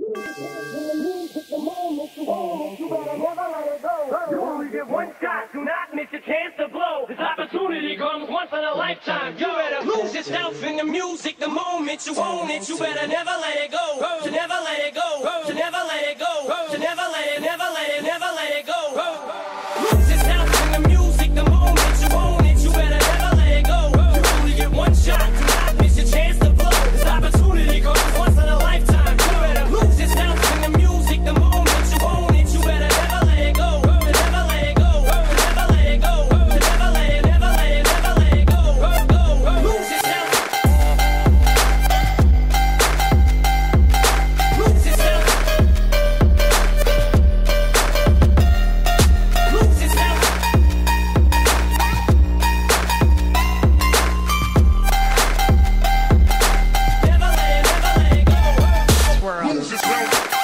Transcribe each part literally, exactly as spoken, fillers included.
You only get one shot, do not miss your chance to blow. This opportunity comes once in a lifetime. You better lose yourself in the music the moment you own it. You better never let it go. To never let it go. To never let it go. To never let it, never let it, never let it go. Lose yourself in the music the moment you own it. You better never let it go. You only get one shot, do not miss your chance to blow. This opportunity comes once in a lifetime. You better lose yourself in the music the moment you own it. You better never let it go. To never let it go. To never let it go. To never let it, never let it, never let it go. Go. Lose yourself. Lose yourself. Lose yourself. Never let it, never let it go. Lose yourself.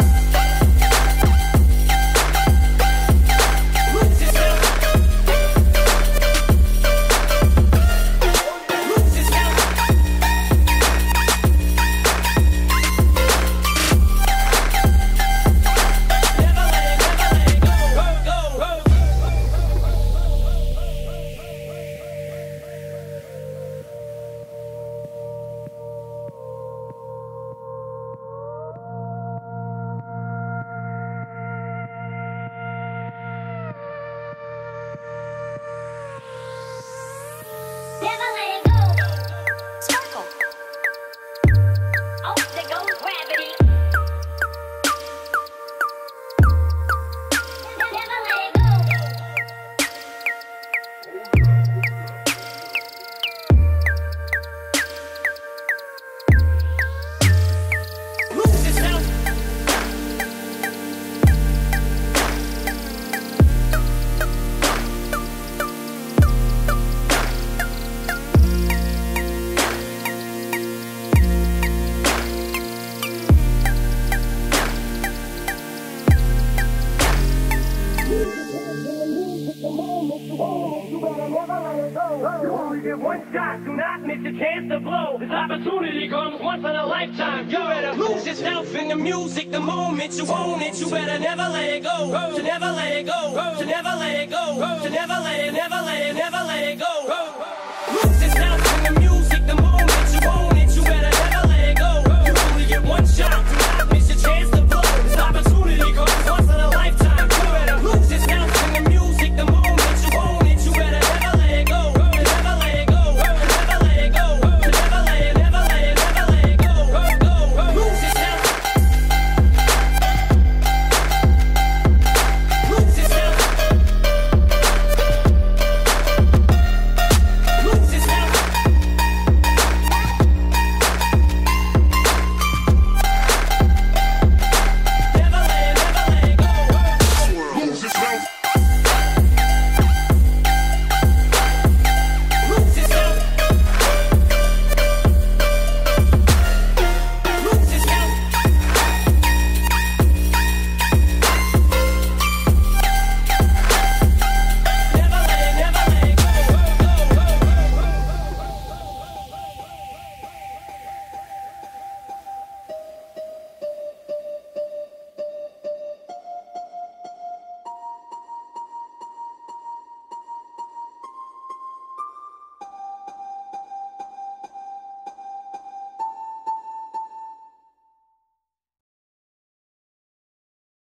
Lose yourself. Lose yourself. Never let it, never let it go. Go. Never let it go. Sparkle. Oh, there goes gravity. Never let it go. Lose yourself. You only get one shot, do not miss your chance to blow. This opportunity comes once in a lifetime. You better lose yourself in the music the moment you own it. You better never let it go. To never let it go. To never let it go. To never let it, never let it, never let it go.